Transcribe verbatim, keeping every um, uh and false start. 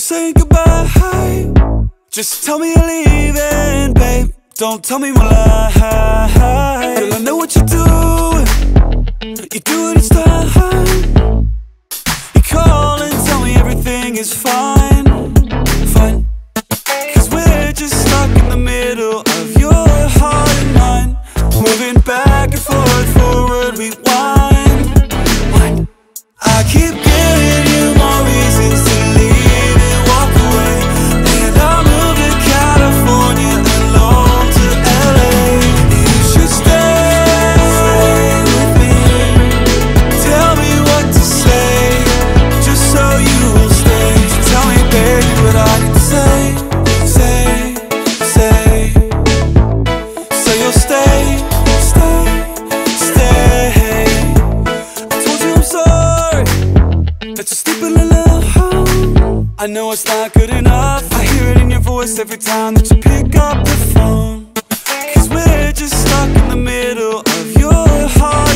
saying goodbye. Just tell me you're leaving, babe. Don't tell me more lies. Girl, I know what you're doing. You do it each time. You call and tell me everything is fine, fine. Cause we're just stuck in the middle of your heart and mine, moving back and forth, forward, rewind, wind. I keep giving you more reasons to leave and walk away, and I'll move to California alone to L A. You should stay with me. Tell me what to say, just so you will stay. Tell me, baby, what I need to say, say, say. So you'll stay, stay, stay. I told you I'm sorry that you're sleeping alone. I know it's not good enough. I hear it in your voice every time that you pick up the phone. Cause we're just stuck in the middle of your heart